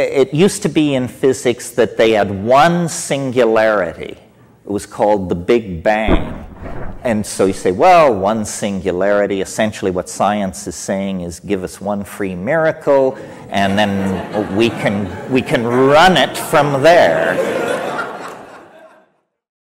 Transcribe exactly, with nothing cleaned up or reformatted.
it used to be in physics that they had one singularity. It was called the Big Bang. And so you say, well, one singularity, essentially what science is saying is give us one free miracle, and then we can, we can run it from there.